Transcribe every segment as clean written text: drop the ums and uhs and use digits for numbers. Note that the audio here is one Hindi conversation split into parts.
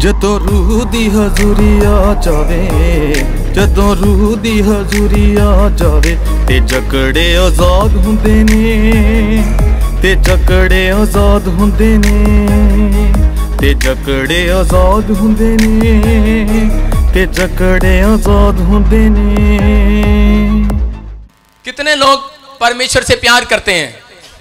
जदों रूह दी हजूरी आ जावे, जदों रूह दी हजूरी आ जावे, ते जकड़े आजाद हुंदे ने, ते जकड़े आजाद हुंदे ने, ते जकड़े आजाद हुंदे ने, ते जकड़े आजाद हुंदे ने। कितने लोग परमेश्वर से प्यार करते हैं?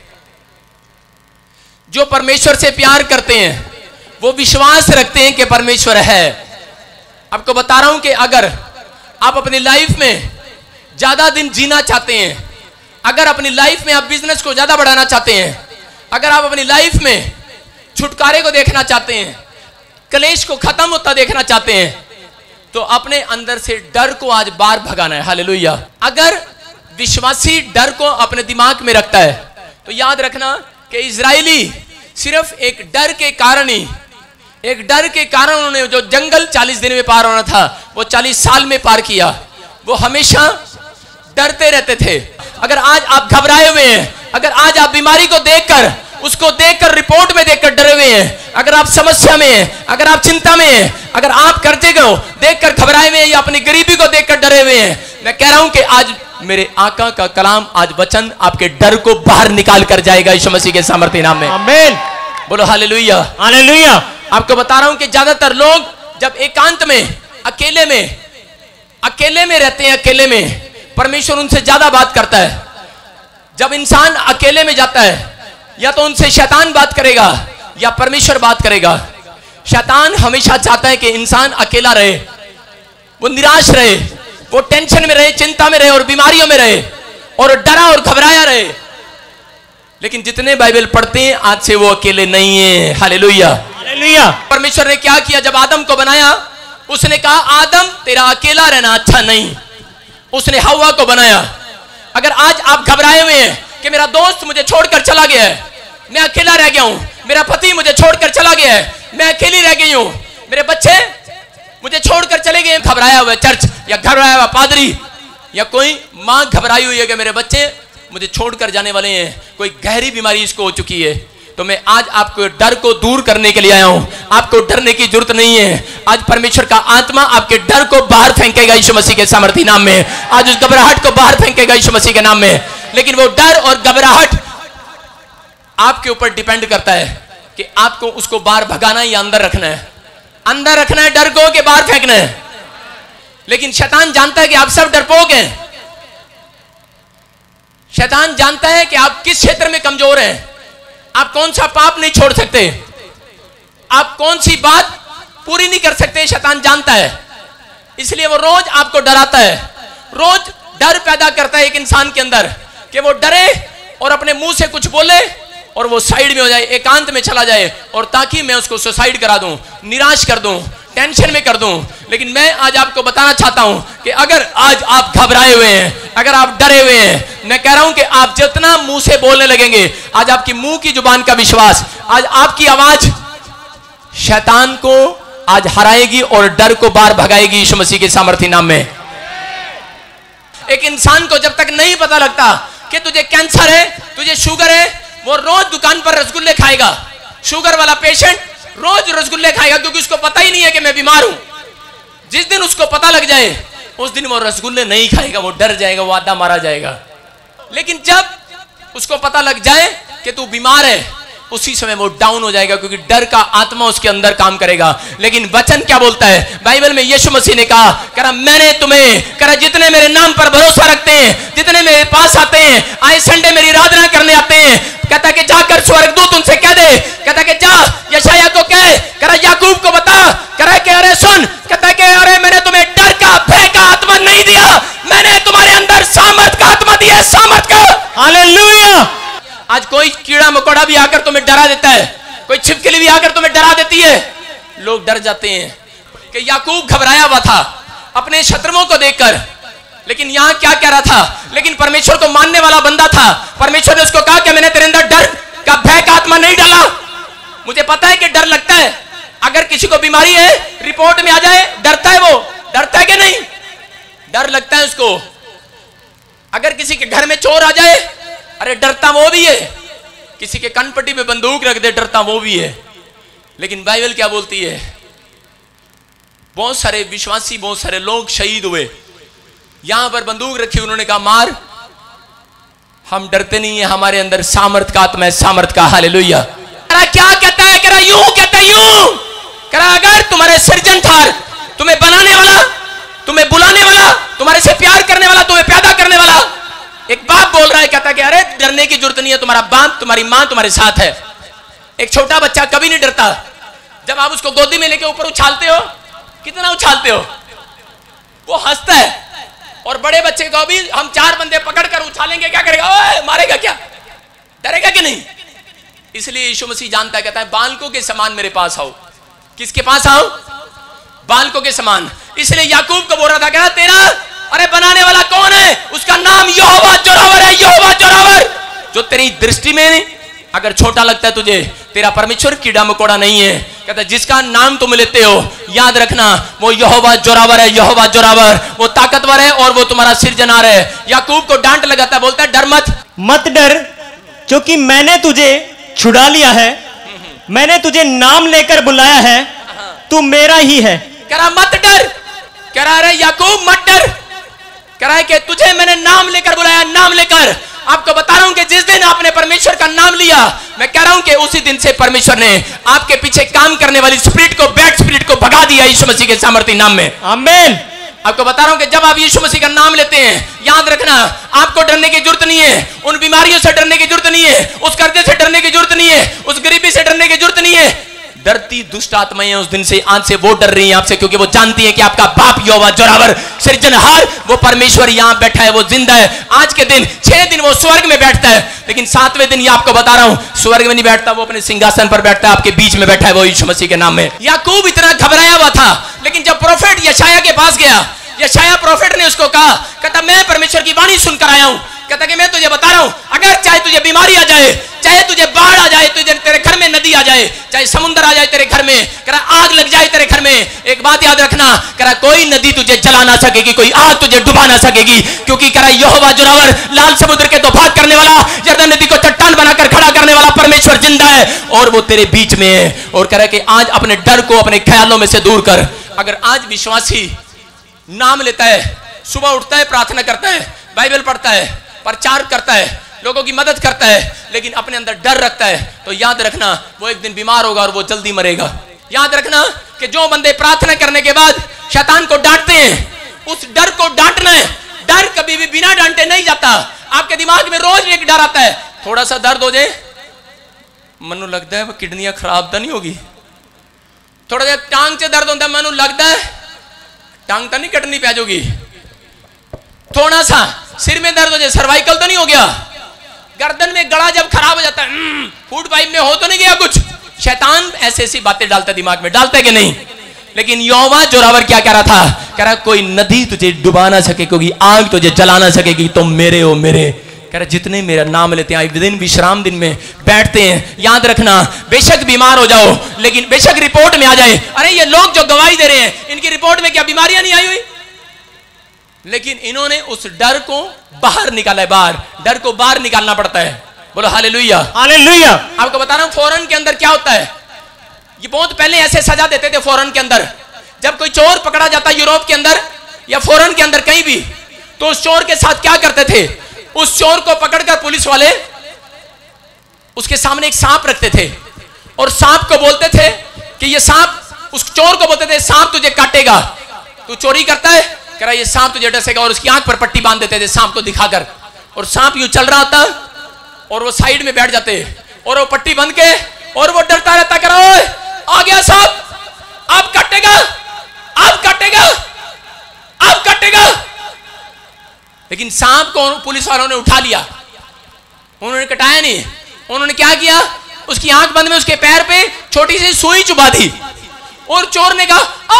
जो परमेश्वर से प्यार करते हैं वो विश्वास रखते हैं कि परमेश्वर है। आपको बता रहा हूं कि अगर आप अपनी लाइफ में ज्यादा दिन जीना चाहते हैं, अगर अपनी लाइफ में आप बिजनेस को ज्यादा बढ़ाना चाहते हैं, अगर आप अपनी लाइफ में छुटकारे को देखना चाहते हैं, क्लेश को खत्म होता देखना चाहते हैं, तो अपने अंदर से डर को आज बाहर भगाना है। हालेलुया। अगर विश्वासी डर को अपने दिमाग में रखता है तो याद रखना कि इजरायली सिर्फ एक डर के कारण ही, एक डर के कारण उन्होंने जो जंगल 40 दिन में पार होना था वो 40 साल में पार किया। वो हमेशा डरते रहते थे। अगर आज आप घबराए हुए हैं, अगर आज आप बीमारी को देखकर, उसको देखकर, रिपोर्ट में देखकर डरे हुए हैं, अगर आप समस्या में हैं, अगर आप चिंता में हैं, अगर आप कर्जे को देखकर घबराए हुए हैं या अपनी गरीबी को देखकर डरे हुए हैं, मैं कह रहा हूं कि आज मेरे आका का कलाम, आज वचन आपके डर को बाहर निकाल कर जाएगा यीशु मसीह के सामर्थ्य नाम में। आमीन। बोलो हालेलुया। हालेलुया। आपको बता रहा हूं कि ज्यादातर लोग जब एकांत में, अकेले में रहते हैं, अकेले में परमेश्वर उनसे ज्यादा बात करता है। जब इंसान अकेले में जाता है या तो उनसे शैतान बात करेगा या परमेश्वर बात करेगा। शैतान हमेशा चाहता है कि इंसान अकेला रहे, वो निराश रहे, वो टेंशन में रहे, चिंता में रहे और बीमारियों में रहे और डरा और घबराया रहे। लेकिन जितने बाइबल पढ़ते हैं आज से वो अकेले नहीं है। हालेलुया। हालेलुया। परमेश्वर ने क्या किया? जब आदम को बनाया उसने कहा आदम तेरा अकेला रहना अच्छा नहीं। उसने हव्वा को बनाया। अगर आज आप घबराए हुए हैं कि मेरा दोस्त मुझे छोड़कर चला गया है, मैं अकेला रह गया हूं, मेरा पति मुझे छोड़कर चला गया है, मैं अकेली रह गई हूं, मेरे बच्चे मुझे छोड़कर चले गए, घबराया हुआ चर्च या घबराया हुआ पादरी या कोई मां घबराई हुई है कि मेरे बच्चे मुझे छोड़कर जाने वाले हैं, कोई गहरी बीमारी इसको हो चुकी है, तो मैं आज आपको डर को दूर करने के लिए आया हूं। आपको डरने की जरूरत नहीं है। आज परमेश्वर का आत्मा आपके डर को बाहर फेंकेगा यीशु मसीह के सामर्थ्य नाम में। आज उस घबराहट को बाहर फेंकेगा यीशु मसीह के नाम में। लेकिन वो डर और घबराहट आपके ऊपर डिपेंड करता है कि आपको उसको बाहर भगाना है या अंदर रखना है। अंदर रखना है डर को कि बाहर फेंकना है। लेकिन शैतान जानता है कि आप सब डरपोक हैं। शैतान जानता है कि आप किस क्षेत्र में कमजोर हैं, आप कौन सा पाप नहीं छोड़ सकते, आप कौन सी बात पूरी नहीं कर सकते। शैतान जानता है, इसलिए वो रोज आपको डराता है, रोज डर पैदा करता है एक इंसान के अंदर कि वो डरे और अपने मुंह से कुछ बोले और वो साइड में हो जाए, एकांत में चला जाए, और ताकि मैं उसको सुसाइड करा दूं, निराश कर दूं, टेंशन में कर दूं। लेकिन मैं आज आपको बताना चाहता हूं कि अगर आज आप घबराए हुए हैं, अगर आप डरे हुए हैं, मैं कह रहा हूं कि आप जितना मुंह से बोलने लगेंगे, आज आपकी मुंह की जुबान का विश्वास, आज आपकी आवाज शैतान को आज हराएगी और डर को बाहर भगाएगी यीशु मसीह के सामर्थ्य नाम में। एक इंसान को जब तक नहीं पता लगता कि तुझे कैंसर है, तुझे शुगर है, वो रोज दुकान पर रसगुल्ले खाएगा। शुगर वाला पेशेंट रोज रसगुल्ले खाएगा क्योंकि उसको पता ही नहीं है कि मैं बीमार हूं। जिस दिन उसको पता लग जाए उस दिन वो रसगुल्ले नहीं खाएगा, वो डर जाएगा, वो आधा मारा जाएगा। लेकिन जब उसको पता लग जाए कि तू बीमार है, उसी समय वो डाउन हो जाएगा क्योंकि डर का आत्मा उसके अंदर काम करेगा। लेकिन वचन क्या बोलता है? बाइबल में यीशु मसीह ने कहा मैंने तुम्हें, जितने मेरे नाम पर भरोसा रखते हैं, जितने मेरे पास आते हैं, आए संडे मेरी आराधना करने आते हैं, कहता कि जाकर स्वर्गदूत उनसे कह दे, कहता कि जा यशायाह को कह, याकूब को बता, कि अरे सुन, कहता कि अरे मैंने तुम्हें डर का, भय का आत्मा नहीं दिया, मैंने तुम्हारे अंदर सामर्थ का आत्मा दिया, सामर्थ का। हालेलुया। आज कोई कीड़ा मकोड़ा भी आकर तुम्हें डरा देता है, कोई छिपकली भी आकर तुम्हें डरा देती है, लोग डर जाते हैं। कि याकूब घबराया हुआ था अपने शत्रुओं को देखकर, लेकिन यहां क्या कह रहा था? लेकिन परमेश्वर को मानने वाला बंदा था। परमेश्वर ने उसको कहा कि मैंने तेरे अंदर डर का, भय का आत्मा नहीं डाला। मुझे पता है कि डर लगता है, अगर किसी को बीमारी है, रिपोर्ट में आ जाए, डरता है, वो डरता है कि नहीं? डर लगता है उसको। अगर किसी के घर में चोर आ जाए, अरे डरता वो भी है। किसी के कनपट्टी में बंदूक रख दे, डरता वो भी है। लेकिन बाइबल क्या बोलती है? बहुत सारे विश्वासी, बहुत सारे लोग शहीद हुए। यहां पर बंदूक रखी, उन्होंने कहा मार। हम डरते नहीं है, हमारे अंदर सामर्थ का आत्मा है, सामर्थ का। हालेलुया। क्या कहता है? कह रहा यूं कहता है, यूं कह रहा अगर तुम्हारे सृजनहार, तुम्हें बनाने वाला, तुम्हें बुलाने वाला, तुम्हारे से प्यार करने वाला, तुम्हें पैदा करने वाला, एक बाप बोल रहा है, कहता है कि अरे डरने की जरूरत नहीं है, तुम्हारा बाप, तुम्हारी मां तुम्हारे साथ है। एक छोटा बच्चा कभी नहीं डरता। जब आप उसको गोदी में लेके ऊपर उछालते हो, कितना उछालते हो, वो हंसता है। और बड़े बच्चे को भी हम 4 बंदे पकड़कर उछालेंगे, क्या करेगा? ओए मारेगा क्या? डरेगा कि नहीं? इसलिए यीशु मसीह जानता है, कहता है बालकों के समान मेरे पास आओ। किसके पास आओ? बालकों के समान। इसलिए याकूब को बोल रहा था, कह रहा तेरा अरे बनाने वाला कौन है? उसका नाम यहोवा जोरावर है। यहोवा जोरावर, जो तेरी दृष्टि में अगर छोटा लगता है तुझे, तेरा परमेश्वर कीड़ा मकोड़ा नहीं है। कहता है जिसका नाम तुम लेते हो, याद रखना वो यहोवा जोरावर है। यहोवा जोरावर, वो ताकतवर है और वो तुम्हारा सिरजनहार है। याकूब को डांट लगाता है, बोलता है डर मत डर, क्योंकि मैंने तुझे छुड़ा लिया है, मैंने तुझे नाम लेकर बुलाया है, तू मेरा ही है। कह रहा मत डर, कह रहा अरे याकूब मत डर, कह रहा है कि तुझे मैंने नाम लेकर बुलाया, नाम लेकर। आपको बता रहा हूं कि जिस दिन आपने परमेश्वर का नाम लिया, मैं कह रहा हूं कि उसी दिन से परमेश्वर ने आपके पीछे काम करने वाली स्पिरिट को, बैड स्पिरिट को भगा दिया यीशु मसीह के सामर्थ्य नाम में। आमीन। आपको बता रहा हूं कि जब आप यीशु मसीह का नाम लेते हैं, याद रखना आपको डरने की जरूरत नहीं है, उन बीमारियों से डरने की जरूरत नहीं है, उस कर्जे से डरने की जरूरत नहीं है, उस गरीबी से डरने की जरूरत नहीं है। डरती दुष्ट आत्माएं उस दिन से, आज से वो डर रही हैं आपसे, क्योंकि वो जानती है कि आपका बाप यहोवा जोरावर सृजनहार, वो परमेश्वर यहां बैठा है, वो जिंदा है। आज के दिन 6 दिन वो स्वर्ग में बैठता है, लेकिन 7वें दिन ये आपको बता रहा हूं स्वर्ग में नहीं बैठता, वो अपने सिंहासन पर बैठता है, आपके बीच में बैठा है, वो यीशु मसीह के नाम में। याकूब इतना घबराया हुआ था, लेकिन जब प्रोफेट यशायाह के पास गया, यशायाह प्रोफेट ने उसको कहा, कहता मैं परमेश्वर की वाणी सुनकर आया हूं, कहता कि मैं तुझे बता रहा हूं, अगर चाहे तुझे बीमारी आ जाए, चाहे तुझे बाढ़ आ जाए, तुझे तेरे घर में नदी आ जाए, चाहे समुद्र आ जाए तेरे घर में, कह रहा आग लग जाए तेरे घर में, एक बात याद रखना, कह रहा कोई नदी तुझे जला ना सकेगी, कोई आग तुझे डुबा ना सकेगी, क्योंकि कह रहा यहोवा जोरावर, लाल समुद्र के तोफात करने वाला, यरदन नदी को चट्टान बनाकर खड़ा करने वाला परमेश्वर जिंदा है और वो तेरे बीच में है। और कह रहा कि आज अपने डर को अपने ख्यालों में से दूर कर। अगर आज विश्वासी नाम लेता है, सुबह उठता है, प्रार्थना करता है, बाइबल पढ़ता है, प्रचार करता है, लोगों की मदद करता है, लेकिन अपने अंदर डर रखता है, तो याद रखना वो एक दिन बीमार होगा और वो जल्दी मरेगा। याद रखना कि जो बंदे प्रार्थना करने के बाद शैतान को डांटते हैं, उस डर को डांटना है। डर कभी भी बिना डांटे नहीं जाता। आपके दिमाग में रोज एक डर आता है, थोड़ा सा दर्द हो जाए, मनु लगता है वो किडनियां खराब तो नहीं होगी, थोड़ा सा टांग से दर्द होता है, मनु लगता है टांग तो नहीं कटनी पै जाएगी, थोड़ा सा सिर में दर्द हो जाए, सर्वाइकल तो नहीं हो गया, गर्दन में गला जब खराब हो जाता है, फूड पाइप में हो तो नहीं गया कुछ। शैतान ऐसी ऐसी बातें डालता है दिमाग में, डालता है कि नहीं? लेकिन यहोवा जोरावर क्या कह रहा था? कह रहा कोई नदी तुझे डुबा ना सके, कोई आग तुझे जला ना सकेगी, तुम मेरे हो मेरे। कह रहा जितने मेरा नाम लेते हैं, दिन विश्राम दिन में बैठते हैं, याद रखना बेशक बीमार हो जाओ, लेकिन बेशक रिपोर्ट में आ जाए, अरे ये लोग जो गवाही दे रहे हैं इनकी रिपोर्ट में क्या बीमारियां नहीं आई हुई, लेकिन इन्होंने उस डर को बाहर निकाला है। बाहर, डर को बाहर निकालना पड़ता है। बोलो हालेलुया, हालेलुया। आपको बता रहा हूं फॉरेन के अंदर क्या होता है, ये बहुत पहले ऐसे सजा देते थे फॉरेन के अंदर। जब कोई चोर पकड़ा जाता यूरोप के अंदर या फॉरेन के अंदर कहीं भी, तो उस चोर के साथ क्या करते थे? उस चोर को पकड़कर पुलिस वाले उसके सामने एक सांप रखते थे और सांप को बोलते थे कि ये सांप, उस चोर को बोलते थे सांप तुझे काटेगा, तू चोरी करता है, कह रहा ये सांप तुझे डसेगा, और उसकी आंख पर पट्टी बांध देते थे सांप को दिखाकर, और सांप यूं चल रहा होता और वो साइड में बैठ जाते और वो पट्टी बंद के और वो डरता रहता, कह रहा आ गया सांप, अब काटेगा, अब काटेगा, अब काटेगा। लेकिन सांप को पुलिस वालों ने उठा लिया, उन्होंने कटाया नहीं, उन्होंने क्या किया? उसकी आंख बंद में उसके पैर पे छोटी सी सुई चुभा दी और चोर ने कहा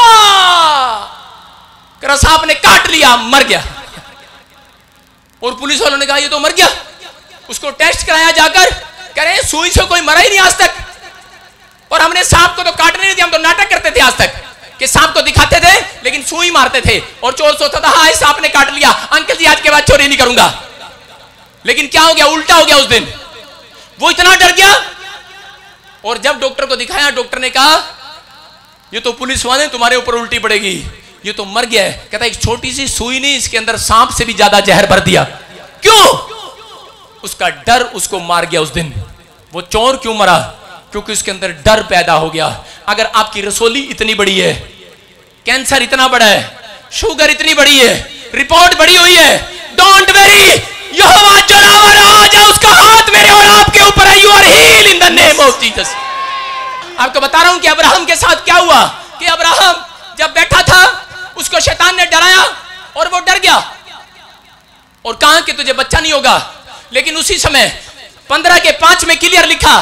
आ, सांप ने काट लिया, मर गया। और पुलिस वालों ने कहा ये तो मर गया। उसको टेस्ट कराया जाकर, कह रहे सुई से कोई मरा ही नहीं आज तक, और हमने सांप को तो काटने नहीं दिया, हम तो नाटक करते थे आज तक कि सांप को दिखाते थे लेकिन सुई मारते थे, और चोर सोचता था हाँ सांप ने काट लिया, अंकल जी आज के बाद चोरी नहीं करूंगा। लेकिन क्या हो गया? उल्टा हो गया। उस दिन वो इतना डर गया, और जब डॉक्टर को दिखाया, डॉक्टर ने कहा ये तो पुलिस वाले तुम्हारे ऊपर उल्टी पड़ेगी, ये तो मर गया है। कहता एक छोटी सी सुई नहीं, इसके अंदर सांप से भी ज्यादा जहर भर दिया। क्यों? उसका डर उसको मार गया उस दिन। वो चोर क्यों मरा? क्योंकि उसके अंदर डर पैदा हो गया। अगर आपकी रसोली इतनी बड़ी है, कैंसर इतना बड़ा है, शुगर इतनी बड़ी है, रिपोर्ट बड़ी हुई है, डोंट वेरी, यहोवा जोरावर आज है, उसका हाथ मेरे और आपके ऊपर है। You are heal in the name of Jesus. आपको बता रहा हूं कि अब्राहम के साथ क्या हुआ कि अब्राहम जब बैठा था उसको शैतान ने डराया और वो डर गया और कहा कि तुझे बच्चा नहीं होगा। लेकिन उसी समय 15:5 में क्लियर लिखा,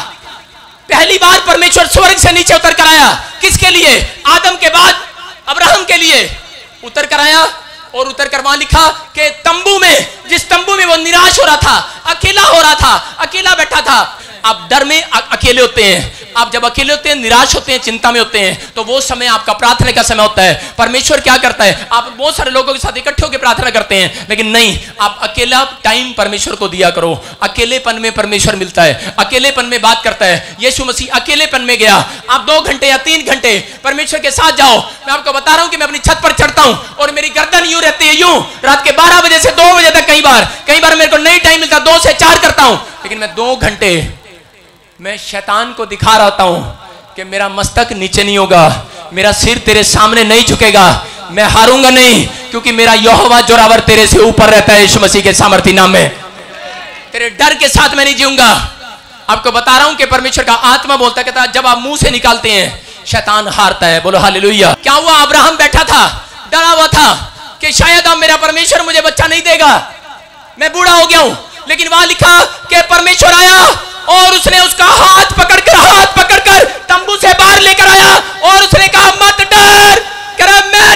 पहली बार परमेश्वर स्वर्ग से नीचे उतर कर आया। किसके लिए? आदम के बाद अब्राहम के लिए उतर कर आया और उतर कर वहां लिखा कि तंबू में, जिस तंबू में वो निराश हो रहा था, अकेला हो रहा था, अकेला बैठा था। आप डर में अकेले होते हैं, आप जब अकेले होते हैं, निराश होते हैं, चिंता में होते हैं, तो वो समय आपका प्रार्थना का समय होता है। परमेश्वर क्या करता है? आप बहुत सारे लोगों के साथ इकट्ठे होकर प्रार्थना करते हैं, लेकिन नहीं, आप अकेला टाइम परमेश्वर को दिया करो। अकेलेपन में परमेश्वर मिलता है, अकेलेपन में बात करता है। यीशु मसीह अकेलेपन में गया। आप 2 घंटे या 3 घंटे परमेश्वर के साथ जाओ। मैं आपको बता रहा हूं कि मैं अपनी छत पर चढ़ता हूं और मेरी गर्दन यूं रहती है, यूं, रात के 12 बजे से 2 बजे तक। कई बार मेरे को नहीं टाइम मिलता, 2 से 4 करता हूं, लेकिन मैं 2 घंटे मैं शैतान को दिखा रहा हूं कि मेरा मस्तक नीचे नहीं होगा, मेरा सिर तेरे सामने नहीं झुकेगा, मैं हारूंगा नहीं, क्योंकि मेरा यहोवा जोरावर तेरे से ऊपर रहता है। यीशु मसीह के सामर्थी नाम में तेरे डर के साथ मैं नहीं जीऊंगा। आपको बता रहा हूं कि परमेश्वर का आत्मा बोलता कहता जब आप मुंह से निकालते हैं शैतान हारता है। बोलो हालेलुया। क्या हुआ? अब्राहम बैठा था, डरा हुआ था कि शायद अब मेरा परमेश्वर मुझे बच्चा नहीं देगा, मैं बूढ़ा हो गया हूं। लेकिन वहां लिखा कि परमेश्वर आया और उसने उसका हाथ पकड़कर तंबू से बाहर लेकर आया और उसने कहा मत डर, कर मैं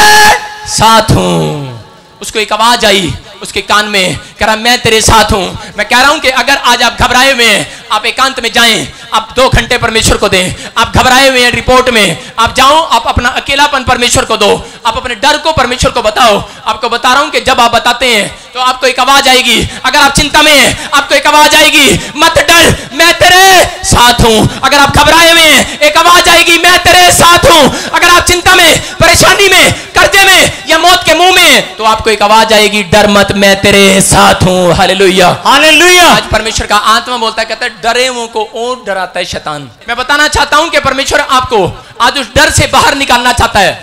तेरे साथ हूं। उसको एक आवाज आई उसके कान में, कह रहा मैं तेरे साथ हूं। मैं कह रहा हूं कि अगर आज आप घबराए हुए हैं, आप एकांत में जाएं, आप 2 घंटे परमेश्वर को दें। आप घबराए हुए हैं रिपोर्ट में, आप जाओ, आप अपना अकेलापन परमेश्वर को दो, आप अपने डर को परमेश्वर को बताओ। आपको बता रहा हूं कि जब आप बताते हैं तो आपको एक आवाज आएगी। अगर आप चिंता में हैं, आपको एक आवाज आएगी, मत डर, मैं तेरे साथ हूं। अगर आप घबराए हुए हैं, एक आवाज आएगी, मैं तेरे साथ हूं। अगर आप चिंता में, परेशानी में, कर्जे में या मौत के मुंह में, तो आपको एक आवाज आएगी, डर मत, मैं तेरे साथ हूं। Hallelujah, hallelujah. आज परमेश्वर का आत्मा बोलता है, कहता है डरे हुओं को और डराता है शैतान। मैं बताना चाहता हूं कि परमेश्वर आपको आज उस डर से बाहर निकालना चाहता है।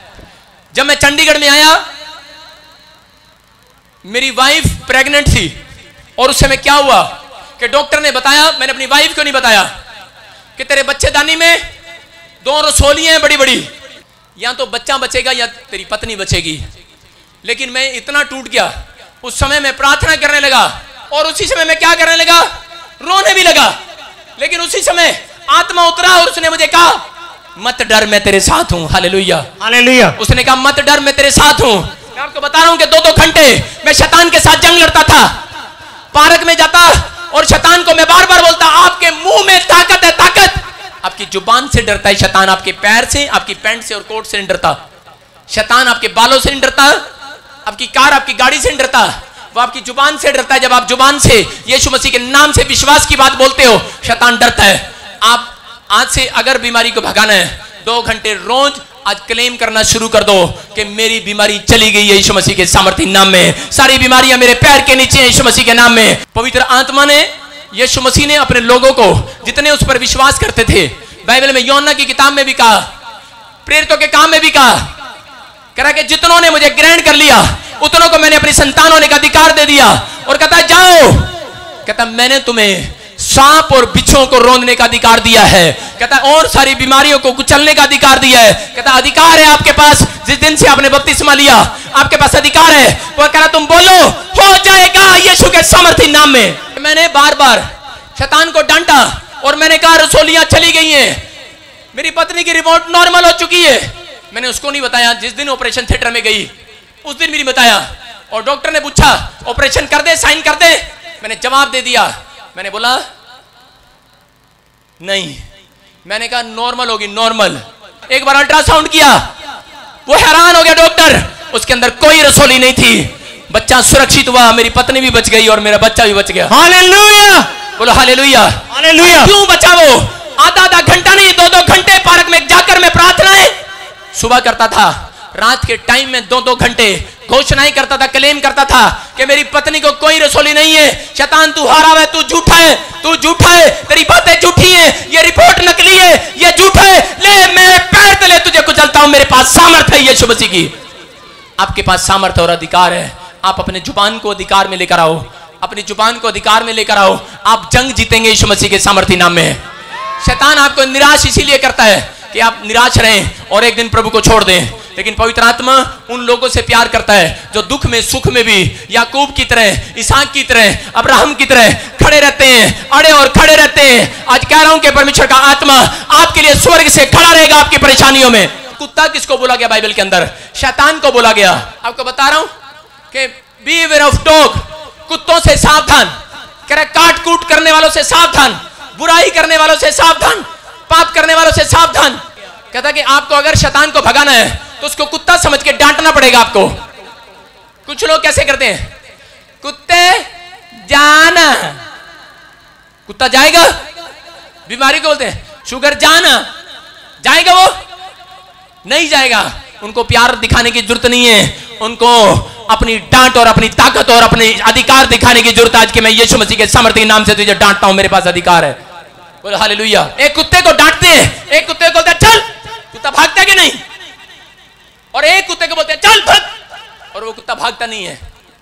जब मैं चंडीगढ़ में आया, मेरी वाइफ प्रेग्नेंट थी और उस समय क्या हुआ कि डॉक्टर ने बताया, मैंने अपनी वाइफ को नहीं बताया, कि तेरे बच्चेदानी में 2 रसोलियां हैं बड़ी बड़ी, या तो बच्चा बचेगा या तेरी पत्नी बचेगी। लेकिन मैं इतना टूट गया, उस समय मैं प्रार्थना करने लगा और उसी समय मैं क्या करने लगा, रोने भी लगा। लेकिन उसी समय आत्मा उतरा और उसने मुझे कहा मत डर, मैं तेरे साथ हूं। Hallelujah, hallelujah. उसने कहा मत डर, मैं तेरे साथ हूं। मैं आपको बता रहा हूं कि 2-2 घंटे मैं शैतान के साथ जंग लड़ता था। पार्क में जाता और शैतान को मैं बार-बार बोलता, आपके मुंह में ताकत है, ताकत। आपकी जुबान से डरता है शैतान, आपके पैर से, आपकी पैंट से और कोट से नहीं डरता। शैतान आपके बालों से नहीं डरता, आपकी कार, आपकी गाड़ी से नहीं डरता, वो आपकी जुबान से डरता है। जब आप जुबान से यीशु मसीह के नाम से विश्वास की बात बोलते हो, शैतान डरता है। आप आज से अगर बीमारी को भगाना है, 2 घंटे रोज आज क्लेम करना शुरू कर दो कि मेरी बीमारी चली गई है यीशु मसीह के सामर्थी नाम में। सारी बीमारियां मेरे पैर के नीचे हैं यीशु मसीह के नाम में। पवित्र आत्मा ने, यीशु मसीह ने अपने लोगों को जितने उस पर विश्वास करते थे, बाइबल में यूहन्ना की किताब में भी कहा, प्रेरितों के काम में भी कहा, कह रहा कि जितनों ने मुझे ग्रहण कर लिया उतनों को मैंने अपनी संतान होने का अधिकार दे दिया। और कहता जाओ, कहता मैंने तुम्हें सांप और बिच्छुओं को रौंदने का अधिकार दिया है, कहता और सारी बीमारियों को कुचलने का अधिकार दिया है। कहता अधिकार है आपके पास, जिस दिन से आपने बपतिस्मा लिया आपके पास अधिकार है। वो कह रहा तुम बोलो हो जाएगा यीशु के सामर्थी नाम में। मैंने बार-बार शैतान को डांटा और मैंने कहा रसोलियां चली गई हैं, मेरी पत्नी की रिपोर्ट नॉर्मल हो चुकी है। मैंने उसको नहीं बताया, जिस दिन ऑपरेशन थिएटर में गई उस दिन भी नहीं बताया। और डॉक्टर ने पूछा ऑपरेशन कर दे, साइन कर दे, मैंने जवाब दे दिया। मैंने बोला नहीं, मैंने कहा नॉर्मल होगी, नॉर्मल। एक बार अल्ट्रासाउंड किया, वो हैरान हो गया डॉक्टर, उसके अंदर कोई रसोली नहीं थी, बच्चा सुरक्षित हुआ, मेरी पत्नी भी बच गई और मेरा बच्चा भी बच गया। हालेलुया, बोलो हालेलुया, हालेलुया। क्यों बचा वो? आधा घंटा नहीं, 2-2 घंटे पार्क में जाकर घर में प्रार्थनाएं सुबह करता था, रात के टाइम में 2-2 घंटे घोषणाएं करता था, क्लेम करता था कि मेरी पत्नी को कोई रसोली नहीं है, शैतान तू हारा है, तू झूठा है, तू झूठा है, तेरी बातें झूठी हैं, ये रिपोर्ट नकली है, ये झूठा है, ले मेरे पैर तले तुझे कुचलता हूं, मेरे पास सामर्थ है यीशु मसीह की। आपके पास सामर्थ और अधिकार है, आप अपने जुबान को अधिकार में लेकर आओ, अपनी जुबान को अधिकार में लेकर आओ, आप जंग जीतेंगे यीशु मसीह के सामर्थी नाम में। शैतान आपको निराश इसीलिए करता है कि आप निराश रहें और एक दिन प्रभु को छोड़ दें, लेकिन पवित्र आत्मा उन लोगों से प्यार करता है जो दुख में सुख में भी याकूब की तरह, इसहाक की तरह, अब्राहम की तरह खड़े रहते हैं, अड़े और खड़े रहते हैं। आज कह रहा हूं कि परमेश्वर का आत्मा आपके लिए स्वर्ग से खड़ा रहेगा आपकी परेशानियों में। कुत्ता किसको बोला गया बाइबल के अंदर? शैतान को बोला गया। आपको बता रहा हूं कि बीवेयर ऑफ डॉग, कुत्तों से सावधान। कह रहा काट कूट करने वालों से सावधान, बुराई करने वालों से सावधान, पाप करने वालों से सावधान। कहता कि आपको अगर शैतान को भगाना है तो उसको कुत्ता समझ के डांटना पड़ेगा आपको। कुछ लोग कैसे करते हैं, कुत्ते जाना, कुत्ता जाएगा, बीमारी को बोलते हैं शुगर जाना, जाएगा वो नहीं जाएगा। उनको प्यार दिखाने की जरूरत नहीं है, उनको अपनी डांट और अपनी ताकत और अपने अधिकार दिखाने की जरूरत है। आज कि मैं यीशु मसीह के सामर्थ्य नाम से तुझे डांटता हूं, मेरे पास अधिकार है। बोलो हालेलुया। एक कुत्ते को डांटते हैं, एक कुत्ते को बोलते हैं चल, कुत्ता भागता कि नहीं, और एक कुत्ते को बोलते हैं चल भाग, और वो कुत्ता भागता नहीं है,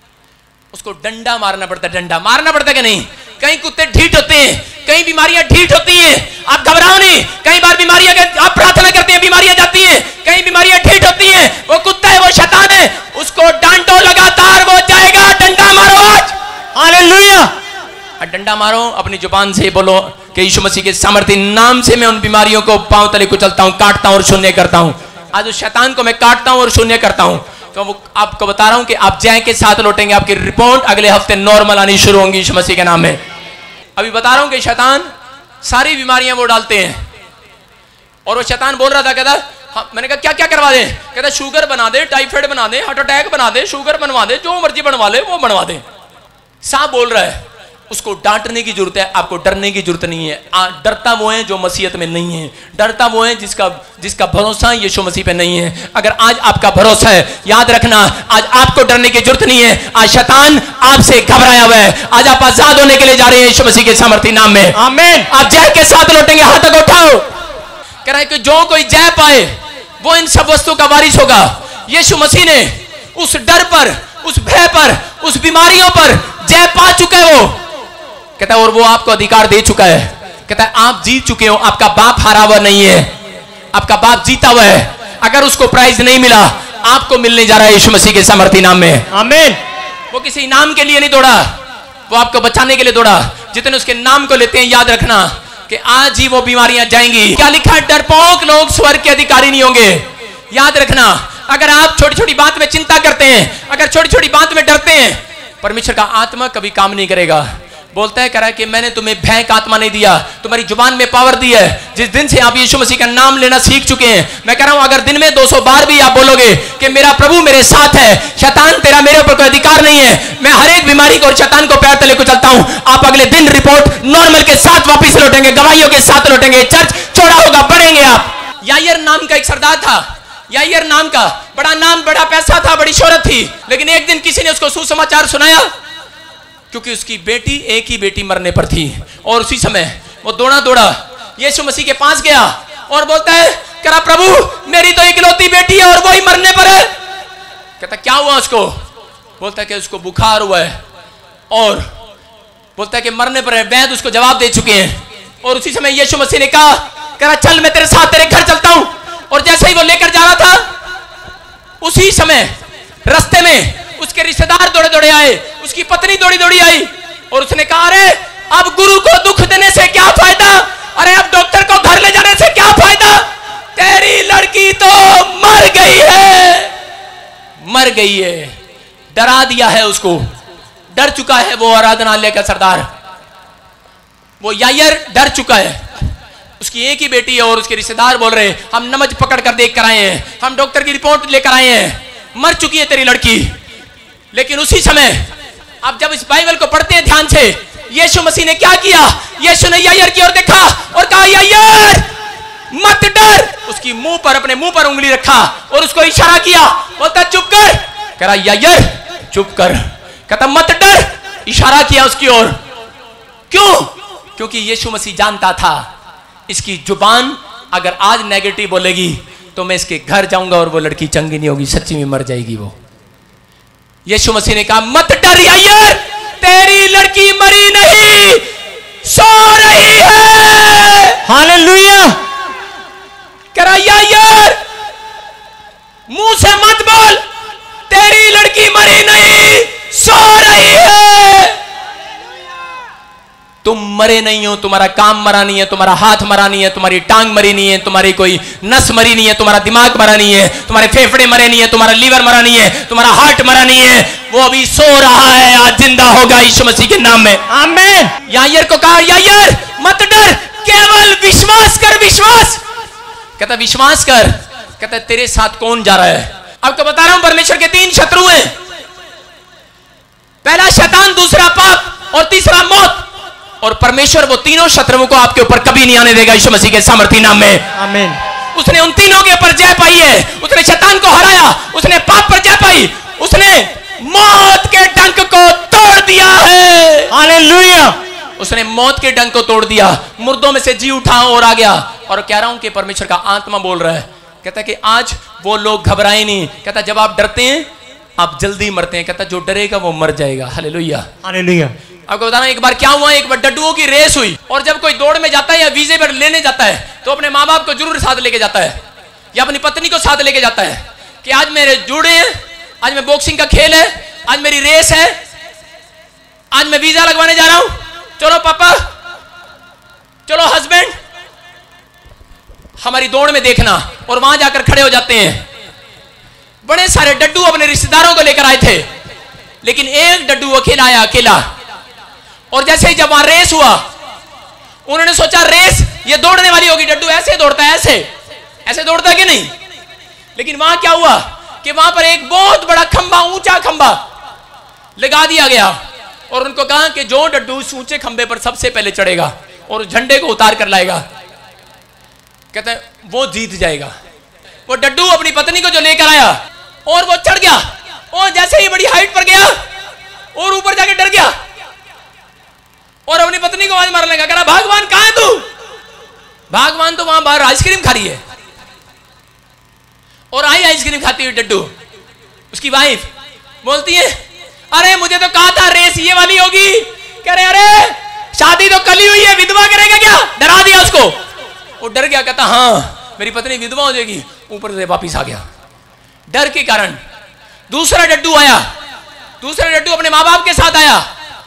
उसको डंडा मारना पड़ता है। डंडा मारना पड़ता है कि नहीं? कई कुत्ते ढीठ होते हैं, कई बीमारियां ढीठ होती हैं, आप घबराओ नहीं। कई बार बीमारियां, आप प्रार्थना करते हैं बीमारियां जाती हैं, कई बीमारियां ढीठ होती हैं। वो कुत्ता है, वो शैतान है, उसको डांटो लगातार, वो जाएगा। डंडा मारो आज, हालेलुया। डंडा मारो, अपनी जुबान से बोलो कि यीशु मसीह के सामर्थ्य नाम से मैं उन बीमारियों को पांव तले कुचलता हूं, काटता हूं और शून्य करता हूं। आज उस शैतान को मैं काटता हूं और शून्य करता हूं। तो वो आपको बता रहा हूं कि आप जय के साथ लौटेंगे, आपकी रिपोर्ट अगले हफ्ते नॉर्मल आनी शुरू होंगी यीशु मसीह के नाम में। अभी बता रहा हूं कि शैतान सारी बीमारियां वो डालते हैं, और वो शैतान बोल रहा था, कहता हाँ, मैंने कहा क्या क्या करवा दे? कहता शुगर बना दे, टाइफाइड बना दे, हार्ट अटैक बना दे, शुगर बनवा दे, जो मर्जी बनवा ले वो बनवा दे। साफ बोल रहा है। उसको डांटने की जरूरत है, आपको डरने की जरूरत नहीं है। डरता वो है जो मसीहत में नहीं है, डरता वो है जिसका भरोसा यीशु मसीह पे नहीं है। अगर आज आपका भरोसा है, याद रखना, आज आपको डरने की जरूरत नहीं है। आज शैतान आपसे घबराया हुआ है, आज आप आजाद होने के लिए जा रहे हैं यीशु मसीह के सामर्थ्य नाम में। आमीन। आप जय के साथ लौटेंगे। हाथ तक उठाओ। कह रहा है कि जो कोई जय पाए वो इन सब वस्तुओं का वारिस होगा। यीशु मसीह ने उस डर पर, उस भय पर, उस बीमारियों पर जय पा चुका है। वो कहता है और वो आपको अधिकार दे चुका है। कहता है आप जीत चुके हो, आपका बाप हारा हुआ नहीं है, आपका बाप जीता हुआ है। अगर उसको प्राइज नहीं मिला, आपको मिलने जा रहा है यीशु मसीह के सामर्थ्य नाम में। आमीन। वो किसी इनाम के लिए नहीं दौड़ा, वो आपको बचाने के लिए दौड़ा। जितने उसके नाम को लेते हैं, याद रखना कि आज ही वो बीमारियां जाएंगी। क्या लिखा है? डरपोक लोग स्वर्ग के अधिकारी नहीं होंगे। याद रखना, अगर आप छोटी छोटी बात में चिंता करते हैं, अगर छोटी छोटी बात में डरते हैं, परमेश्वर का आत्मा कभी काम नहीं करेगा। बोलता है, कह रहा है कि मैंने तुम्हें भय का आत्मा नहीं दिया, तुम्हारी जुबान में पावर दी है। जिस दिन से आप यीशु मसीह का नाम लेना सीख चुके हैं, मैं कह रहा हूं अगर दिन में 200 बार भी आप बोलोगे कि मेरा प्रभु मेरे साथ है, शैतान तेरा मेरे ऊपर कोई अधिकार नहीं है, मैं हर एक बीमारी को और शैतान को पैर तले कुचलता हूं, आप अगले दिन रिपोर्ट नॉर्मल के साथ वापिस लौटेंगे, गवाहियों के साथ लौटेंगे, चर्च चौड़ा होगा, बढ़ेंगे आप। यायर नाम का एक सरदार था, यायर नाम का, बड़ा नाम, बड़ा पैसा था, बड़ी शोहरत थी, लेकिन एक दिन किसी ने उसको सुसमाचार सुनाया, क्योंकि उसकी बेटी, एक ही बेटी मरने पर थी। और उसी समय वो दौड़ा दौड़ा यीशु मसीह के पास गया और बोलता है, कह रहा प्रभु मेरी तो इकलौती बेटी है और वो ही मरने पर है। कहता क्या हुआ उसको? बोलता है कि उसको बुखार हुआ है, और बोलता है कि मरने पर है। वैद्य उसको जवाब दे चुके हैं। और उसी समय यीशु मसीह ने कहा, कह रहा चल मैं तेरे साथ तेरे घर चलता हूं। और जैसे ही वो लेकर जा रहा था, उसी समय रास्ते में उसके रिश्तेदार दौड़े दौड़े आए, उसकी पत्नी दौड़ी दौड़ी आई, और उसने कहा अरे अब गुरु को दुख देने से क्या फायदा, अरे अब डॉक्टर को घर ले जाने से क्या फायदा, तेरी लड़की तो मर गई है, मर गई है। डरा दिया है उसको, डर चुका है वो आराधनालय का सरदार, वो यायर डर चुका है। उसकी एक ही बेटी है और उसके रिश्तेदार बोल रहे हैं हम नमज पकड़ कर देख कर आए हैं, हम डॉक्टर की रिपोर्ट लेकर आए हैं, मर चुकी है तेरी लड़की। लेकिन उसी समय आप जब इस बाइबल को पढ़ते हैं ध्यान से, यीशु मसीह ने क्या किया? यीशु ने यायर की ओर देखा और कहा यायर मत डर। उसकी मुंह पर, अपने मुंह पर उंगली रखा और उसको इशारा किया, बोलता चुप कर। कह रहा यायर चुप कर। कहता मत डर, इशारा किया उसकी ओर। क्यों? क्योंकि यीशु मसीह जानता था इसकी जुबान अगर आज नेगेटिव बोलेगी तो मैं इसके घर जाऊंगा और वो लड़की चंगी नहीं होगी, सच्ची में मर जाएगी वो। यीशु मसीह ने कहा मत डर यायर, तेरी लड़की मरी नहीं, सो रही है। हालेलुया। कह रहा यायर मुंह से मत बोल, तेरी लड़की मरी नहीं, सो रही है। तुम मरे नहीं हो, तुम्हारा काम मरा नहीं है, तुम्हारा हाथ मरा नहीं है, तुम्हारी टांग मरी नहीं है, तुम्हारी कोई नस मरी नहीं है, तुम्हारा दिमाग मरा नहीं है, तुम्हारे फेफड़े मरे नहीं है, तुम्हारा लीवर मरा नहीं है, तुम्हारा हार्ट मरा नहीं है, वो अभी सो रहा है, आज जिंदा होगा यीशु मसीह के नाम में। आमीन। यायर को कहा यायर मत डर, केवल विश्वास कर। विश्वास, कहता विश्वास कर। कहता तेरे साथ कौन जा रहा है? आपको बता रहा हूं परमेश्वर के 3 शत्रु हैं। पहला शैतान, दूसरा पाप और तीसरा मौत। और परमेश्वर वो तीनों शत्रुओं को आपके ऊपर कभी नहीं आने देगा यीशु मसीह के सामर्थी नाम में। आमीन। उसने उन तीनों के ऊपर जय पाई है। उसने शैतान को हराया, उसने पाप पर जय पाई, उसने मौत के डंक को तोड़ दिया है। हालेलुया। उसने मौत के डंक को तोड़ दिया, मुर्दों में से जी उठा और आ गया। और कह रहा हूं कि परमेश्वर का आत्मा बोल रहा है, कहता कि आज वो लोग घबराए नहीं। कहता जब आप डरते हैं आप जल्दी मरते हैं। कहता जो डरेगा वो मर जाएगा। हालेलुया। हालेलुया। आपको बताना एक बार क्या हुआ, एक बार डड्डुओं की रेस हुई और जब कोई दौड़ में जाता है या वीजे पर लेने जाता है तो अपने माँ बाप को जरूर साथ लेके जाता है या अपनी पत्नी को साथ लेके जाता है कि आज मेरे जुड़े हैं, आज मैं बॉक्सिंग का खेल है, आज मेरी रेस है, आज मैं वीजा लगवाने जा रहा हूं, चलो पापा, चलो हस्बैंड, हमारी दौड़ में देखना। और वहां जाकर खड़े हो जाते हैं। बड़े सारे डड्डू अपने रिश्तेदारों को लेकर आए थे, लेकिन एक डड्डू अकेला आया, अकेला। और जैसे ही जब वहां रेस हुआ, उन्होंने सोचा रेस ये दौड़ने वाली होगी, डड्डू ऐसे दौड़ता है, ऐसे दौड़ता है कि नहीं। लेकिन वहां क्या हुआ कि वहां पर एक बहुत बड़ा खंबा, ऊंचा खंबा लगा दिया गया और उनको कहा कि जो डड्डू उस ऊंचे खंबे पर सबसे पहले चढ़ेगा और उस झंडे को उतार कर लाएगा, कहते हैं वो जीत जाएगा। वो डड्डू अपनी पत्नी को जो लेकर आया और वो चढ़ गया और जैसे ही बड़ी हाइट पर गया और ऊपर जाके डर गया और अपनी पत्नी को आवाज मारने लगा, कह रहा भगवान कहां है तू? भगवान तो वहां बाहर आइसक्रीम खा रही है। और आई आइसक्रीम खाती हुई डड्डू, उसकी वाइफ बोलती है अरे मुझे तो कहा था रेस ये वाली होगी। कह रहे अरे शादी तो कल ही हुई है, विधवा करेगा क्या? डरा दिया उसको, वो डर गया, कहता हाँ मेरी पत्नी विधवा हो जाएगी। ऊपर से वापिस आ गया डर के कारण। दूसरा डड्डू आया, दूसरा डड्डू अपने माँ बाप के साथ आया,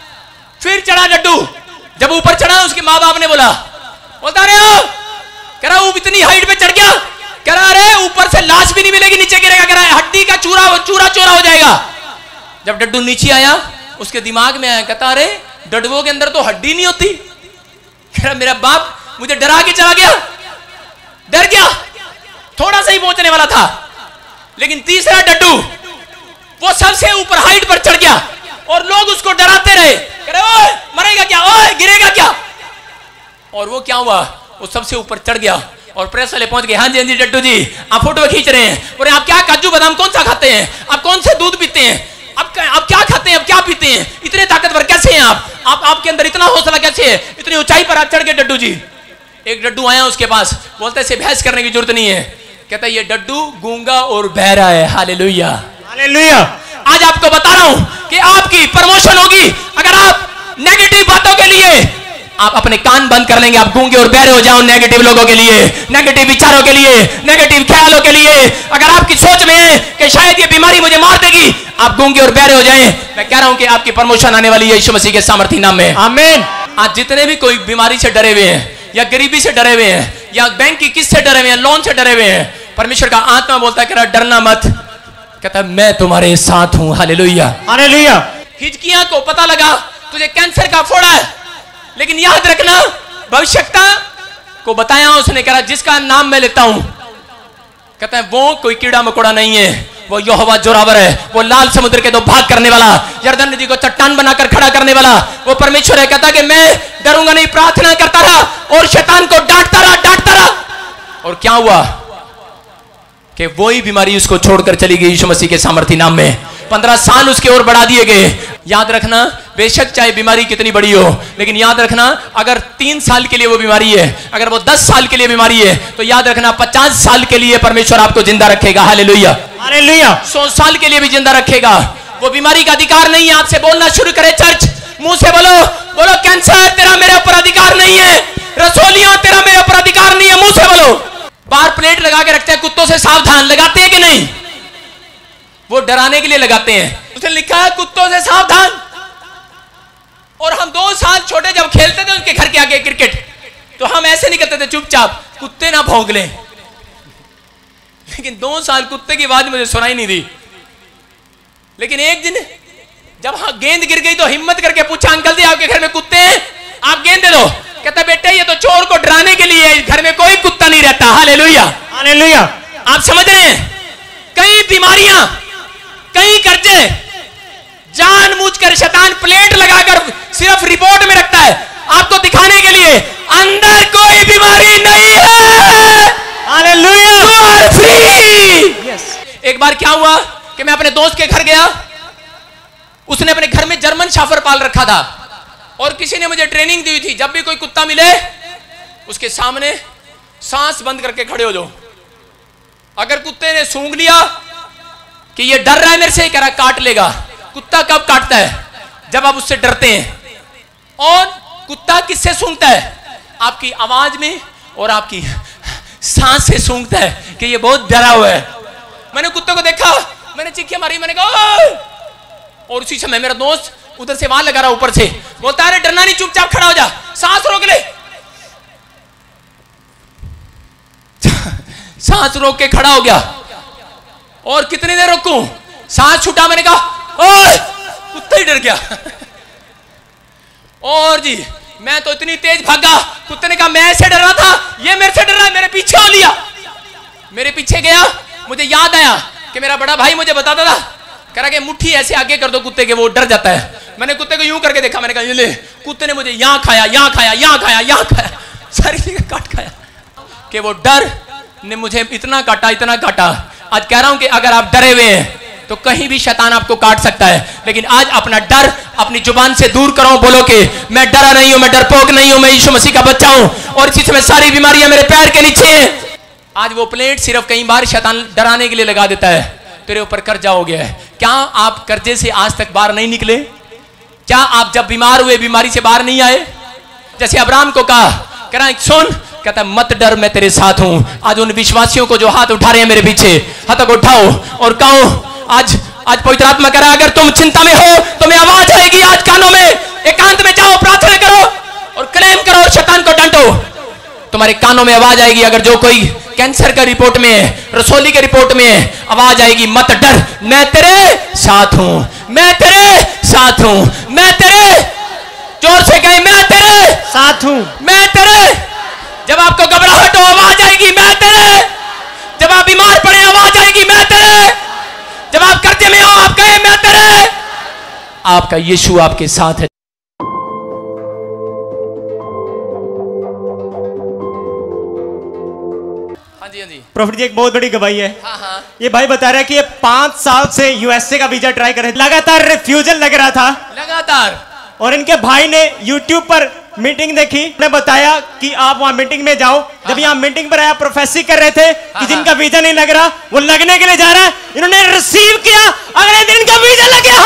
फिर चढ़ा डड्डू। जब ऊपर चढ़ा उसके माँ बाप ने बोलता अरे कह रहा वो इतनी हाइट पे चढ़ गया, कह रहा अरे ऊपर से लाश भी नहीं मिलेगी, नीचे गिरेगा, कह रहा है हड्डी का चूरा चूरा हो जाएगा। जब डड्डू नीचे आया उसके दिमाग में आया, कहता अरे डड्डुओं के अंदर तो हड्डी नहीं होती। कह रहा मेरा बाप मुझे डरा के चला गया, डर गया, थोड़ा सा ही पहुंचने वाला था। लेकिन तीसरा डड्डू वो सबसे ऊपर हाइट पर चढ़ गया और लोग उसको डराते रहे, कह रहे ओए मरेगा क्या, ओए गिरेगा क्या। और वो क्या हुआ, वो सबसे ऊपर चढ़ गया और प्रेस वाले पहुंच गए, हाँ जी डड्डू जी आप फोटो खींच रहे हैं, बोले आप क्या काजू बादाम कौन सा खाते हैं, आप कौन से दूध पीते हैं, आप क्या खाते हैं, आप क्या पीते हैं, इतने ताकतवर कैसे हैं आप आपके अंदर इतना हौसला कैसे है, इतनी ऊंचाई पर आप चढ़ गए डड्डू जी। एक डड्डू आया उसके पास, बोलता है बहस करने की जरूरत नहीं है, कहता ये डड्डू गूंगा और बहरा है। Hallelujah hallelujah. आज आपको बता रहा हूं कि आपकी प्रमोशन होगी अगर आप नेगेटिव बातों के लिए आप अपने कान बंद कर लेंगे, आप गूंगे और बहरे हो जाओ नेगेटिव लोगों के लिए, नेगेटिव विचारों के लिए, नेगेटिव ख्यालों के लिए। अगर आपकी सोच में है कि शायद ये बीमारी मुझे मार देगी, आप गूंगे और बहरे हो जाएं। मैं कह रहा हूं कि आपकी प्रमोशन आने वाली है यीशु मसीह के सामर्थी नाम में। आमीन। आज जितने भी कोई बीमारी से डरे हुए हैं या गरीबी से डरे हुए हैं या बैंक की किस्त से डरे हुए हैं, लोन से डरे हुए हैं, परमेश्वर का आत्मा बोलता है कह रहा डरना मत, कहता मैं तुम्हारे साथ हूं। Hallelujah hallelujah. हिजकिय्याह को पता लगा तुझे कैंसर का फोड़ा है, लेकिन याद रखना भविष्यता को बताया उसने, कह रहा जिसका नाम मैं लेता हूं, कहता है वो कोई कीड़ा मकोड़ा नहीं है, वो यहोवा जोरावर है, वो लाल समुद्र के दो भाग करने वाला, यरदन नदी को चट्टान बनाकर खड़ा करने वाला वो परमेश्वर है। कहता कि मैं डरूंगा नहीं, प्रार्थना करता रहा और शैतान को डांटता रहा और क्या हुआ कि वही बीमारी उसको छोड़कर चली गई यीशु मसीह के सामर्थी नाम में। 15 साल उसके और बढ़ा दिए गए। याद रखना, बेशक चाहे बीमारी कितनी बड़ी हो, लेकिन याद रखना अगर 3 साल के लिए वो बीमारी है, अगर वो 10 साल के लिए बीमारी है, तो याद रखना 50 साल के लिए परमेश्वर आपको जिंदा रखेगा। Hallelujah, hallelujah. 100 साल के लिए भी जिंदा रखेगा। वो बीमारी का अधिकार नहीं है। आपसे बोलना शुरू करे चर्च, मुंह से बोलो, बोलो कैंसर तेरा मेरे ऊपर अधिकार नहीं है, रसोलियां तेरा मेरे ऊपर अधिकार नहीं है। मुंह से बोलो। बाहर प्लेट लगा के रखते हैं, कुत्तों से सावधान, लगाते हैं कि नहीं? वो डराने के लिए लगाते हैं। उसने लिखा है कुत्तों से सावधान। और हम 2 साल छोटे जब खेलते थे उनके घर के आगे क्रिकेट, तो हम ऐसे निकलते थे चुपचाप, कुत्ते ना भौंक लें। लेकिन 2 साल कुत्ते की आवाज मुझे सुनाई नहीं दी। लेकिन एक दिन जब गेंद गिर गई तो हिम्मत करके पूछा, अंकल जी आपके घर में कुत्ते हैं, आप गेंद दे दो। कहता बेटा ये तो चोर को डराने के लिए, घर में कोई कुत्ता नहीं रहता। Hallelujah, hallelujah. आप समझ रहे हैं? कई बीमारियां, कई कर्जे जानबूझकर शैतान प्लेट लगाकर सिर्फ रिपोर्ट में रखता है, आपको दिखाने के लिए अंदर कोई बीमारी नहीं है। Hallelujah, you are free. Yes. एक बार क्या हुआ कि मैं अपने दोस्त के घर गया, उसने अपने घर में जर्मन शाफर पाल रखा था और किसी ने मुझे ट्रेनिंग दी थी, जब भी कोई कुत्ता मिले उसके सामने सांस बंद करके खड़े हो जाओ। अगर कुत्ते ने सूंघ लिया कि ये डर रहा है मेरे से, कह रहा काट लेगा। कुत्ता कब काटता है? जब आप उससे डरते हैं। और कुत्ता किससे सूंघता है? आपकी आवाज में और आपकी सांस से सूंघता है कि ये बहुत डरा हुआ है। मैंने कुत्ते को देखा, मैंने चीखियां मारी, मैंने कहा ओए! और उसी समय मेरा दोस्त उधर से वहां लगा रहा, ऊपर से बोलता है डरना नहीं, चुपचाप खड़ा हो जा, सांस रोक ले। सांस रोक के खड़ा हो गया। और कितनी देर रोकूं? सांस छूटा, मैंने कहा ओए! कुत्ता ही डर गया। और जी मैं तो इतनी तेज भागा, कुत्ते ने कहा मैं ऐसे डर रहा था, ये मेरे से डर रहा है, मेरे पीछे हो लिया। मेरे पीछे गया, मुझे याद आया कि मेरा बड़ा भाई मुझे बताता था, कह रहा कि मुट्ठी ऐसे आगे कर दो कुत्ते के, वो डर जाता है। मैंने कुत्ते को यूं करके देखा, मैंने कहा ये ले। कुत्ते ने मुझे यहां खाया, यहां खाया, यहां खाया, यहां खाया, सारी जगह काट खाया। कि वो डर ने मुझे इतना काटा, इतना काटा। आज कह रहा हूं कि अगर आप डरे हुए हैं तो कहीं भी शैतान आपको काट सकता है, लेकिन आज अपना डर अपनी जुबान से दूर करो। बोलो कि मैं डरा नहीं हूं, मैं डरपोक नहीं हूं, मैं यीशु मसीह का बच्चा हूं और इसी समय सारी बीमारियां मेरे पैर के नीचे हैं। आज वो प्लेट सिर्फ कई बार शैतान डराने के लिए लगा देता है। तेरे ऊपर कर्जा हो गया है। क्या आप कर्जे से आज तक बाहर नहीं निकले? क्या आप जब बीमार हुए बीमारी से बाहर नहीं आए? जैसे अब्राहम को कहा, कह रहा सुन, कहता मत डर, मैं तेरे साथ हूं। आज उन विश्वासियों को जो हाथ उठा रहे हैं मेरे पीछे, हाथ को उठाओ और कहो, आज पवित्र आत्मा कह रहा है अगर तुम चिंता में हो तो मैं आवाज आएगी आज कानों में, एकांत में जाओ, प्रार्थना करो और क्लेम करो और शैतान को डांटो। तुम्हारे कानों में आवाज आएगी। अगर जो कोई कैंसर का रिपोर्ट में है, रसोली के रिपोर्ट में है, आवाज आएगी मत डर, मैं तेरे साथ हूं, मैं तेरे साथ हूं, मैं तेरे, जोर से कहे मैं तेरे साथ हूं, मैं तेरे। जब आपको घबराहट हो आवाज आएगी मैं तेरे। जब आप बीमार पड़े आवाज आएगी मैं तेरे। जब आप कर्जे में हो आप कहे मैं तेरे। आपका यीशु आपके साथ है। हाँ जी, हाँ जी। प्रॉफिट जी एक बहुत बड़ी गवाही है। हाँ हाँ। ये भाई बता रहा है कि ये 5 साल से यूएसए का वीजा ट्राई कर रहे थे, लगातार रिफ्यूजल लग रहा था लगातार। और इनके भाई ने यूट्यूब पर मीटिंग देखी, उन्होंने बताया कि आप वहां मीटिंग में जाओ। जब यहाँ मीटिंग पर आया, प्रोफेसी कर रहे थे कि जिनका वीजा नहीं लग रहा वो लगने के लिए जा रहा है, इन्होंने रिसीव किया, अगले दिन इनका वीजा लग गया।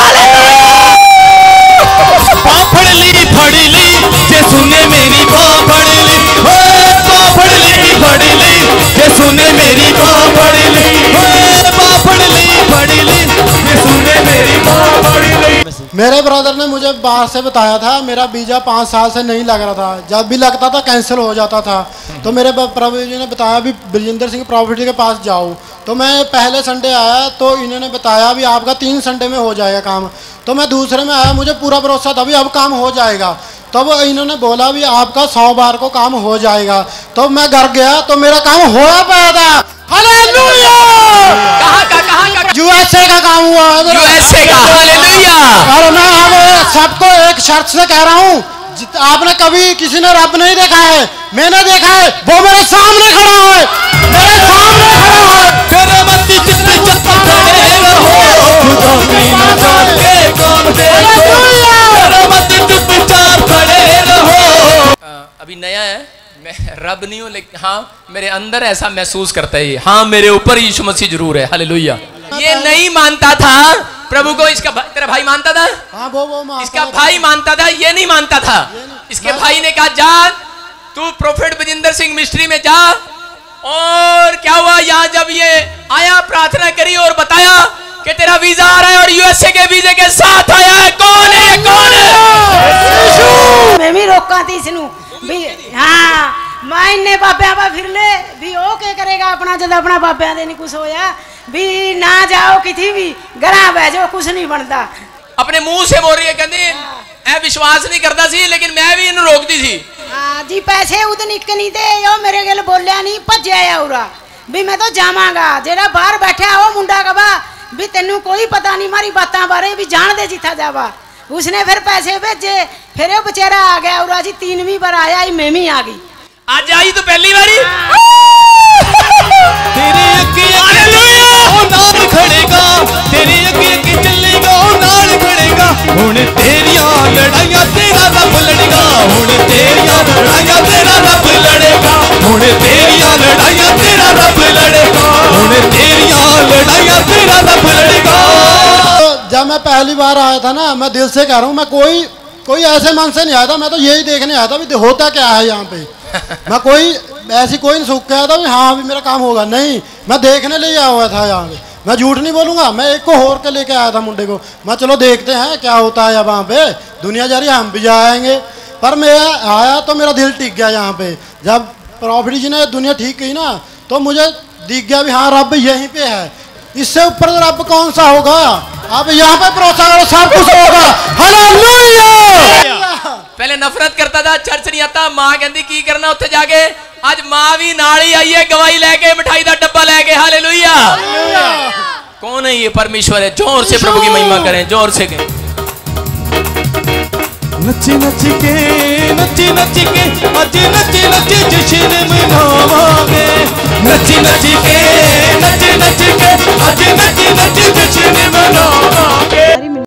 फड़ ली जे सुने मेरी बाँ फड़ ली, फड़ ली जे सुने मेरी बाँ फड़ ली, फड़ ली जे सुने मेरी बाँ फड़ ली। मेरे ब्रदर ने मुझे बाहर से बताया था, मेरा वीजा 5 साल से नहीं लग रहा था, जब भी लगता था कैंसिल हो जाता था। तो मेरे प्रभु जी ने बताया भी बलजिंदर सिंह प्रॉफिट के पास जाओ। तो मैं पहले संडे आया तो इन्होंने बताया भी आपका 3 संडे में हो जाएगा काम। तो मैं दूसरे में आया, मुझे पूरा भरोसा था भी अब काम हो जाएगा। तब तो इन्होंने बोला भी आपका 100 बार को काम हो जाएगा। तो मैं घर गया तो मेरा काम हो पाया था। हालेलुया! कहाँ का यूएसए का काम हुआ, यूएसए का। हालेलुया! और मैं अब सबको एक शर्त से कह रहा हूँ, आपने कभी किसी ने रब नहीं देखा है, मैंने देखा है, वो मेरे सामने खड़ा है, मेरे सामने खड़ा है। तेरे मत्ती जितने चप्पल खड़े रहो, खुदा की न जाने कौन देखो, तेरे मत्ती चुपचाप खड़े रहो। अभी नया है, मैं रब नहीं हूं, लेकिन हाँ मेरे अंदर ऐसा महसूस करता है, हाँ मेरे ऊपर यीशु मसीह जरूर है। हालेलुया। ये नहीं मानता था प्रभु को, इसका तेरा भाई मानता था, हाँ वो मानता इसका भाई मानता था, ये नहीं मानता था। इसके भाई ने कहा जा तू प्रोफेट बजिंदर सिंह मिस्ट्री में जा। और क्या हुआ, यहाँ जब ये आया प्रार्थना करी और बताया कि तेरा वीजा आ रहा है और यूएसए के वीजे के साथ आया है। कौन है ये, कौन है? मैं भी रोका थी इसनू भी, हाँ मैं इन्ने बाबे पर फिर ले भी ओ के करेगा अपना, जब अपना बाबे दे नहीं कुछ होया भी ना जाओ किसी भी घरा बह जाओ, कुछ नहीं बनता। अपने मुंह से बोल रही है, कहती ऐ विश्वास नहीं करता सी, लेकिन मैं भी इन्हें रोकती थी। हाँ जी, पैसे उद निक नहीं दे यो मेरे गल बोलिया नहीं, भज्या उरा भी मैं तो जावांगा। जेड़ा बाहर बैठा वो मुंडा कबा भी तेनू कोई पता नहीं मारी बातों बारे भी जान दे जिथा जावा। उसने फिर पैसे भेजे, फिर वो बेचारा आ गया उरा जी, 3वीं बार आया ही, मैं भी आ गई। आज आई तो पहली बारी। तेरे अगे ओ नाम खड़ेगा, तेरे अगे चलेगा ओ नाल खड़ेगा। हुण तेरियां लड़ाइयां तेरा रब लड़ेगा, हुण तेरियां लड़ाइयां तेरा रब लड़ेगा, हुण तेरियां लड़ाइयां तेरा रब लड़ेगा, हुण तेरियां लड़ाइयां तेरा रब लड़ेगा। जब मैं पहली बार आया था ना, मैं दिल से कह रहा हूँ, मैं कोई ऐसे मन से नहीं आया था, मैं तो यही देखने आया था भी होता क्या है यहाँ पे। मैं ऐसी कोई नहीं सूख के आया था भी हाँ भी मेरा काम होगा, नहीं, मैं देखने लिए आया हुआ था यहाँ पे। मैं झूठ नहीं बोलूँगा, मैं एक को होर के लेके आया था मुंडे को, मैं चलो देखते हैं क्या होता है वहाँ पे, दुनिया जा रही है, हम भी जाएंगे। पर मैं आया तो मेरा दिल टिक गया यहाँ पे। जब प्रॉफिट जी ने दुनिया ठीक की ना, तो मुझे दिख गया भी हाँ रब यहीं पे है, इससे ऊपर रब कौन सा होगा। अब यहाँ पे भरोसा करो, सब कुछ होगा। हालेलुया। पहले नफरत करता था, चर्च नहीं आता, मां कहती की करना उत्थे जाके। आज मां भी नाल ही आई है, गवाही लेके, मिठाई का डब्बा लेके। हालेलुया। कौन है ये? परमेश्वर है। जोर से प्रभु की महिमा करें, जोर से करें। नची नची के नची नची के आज नची नची जश्न मनावांगे, नची नची के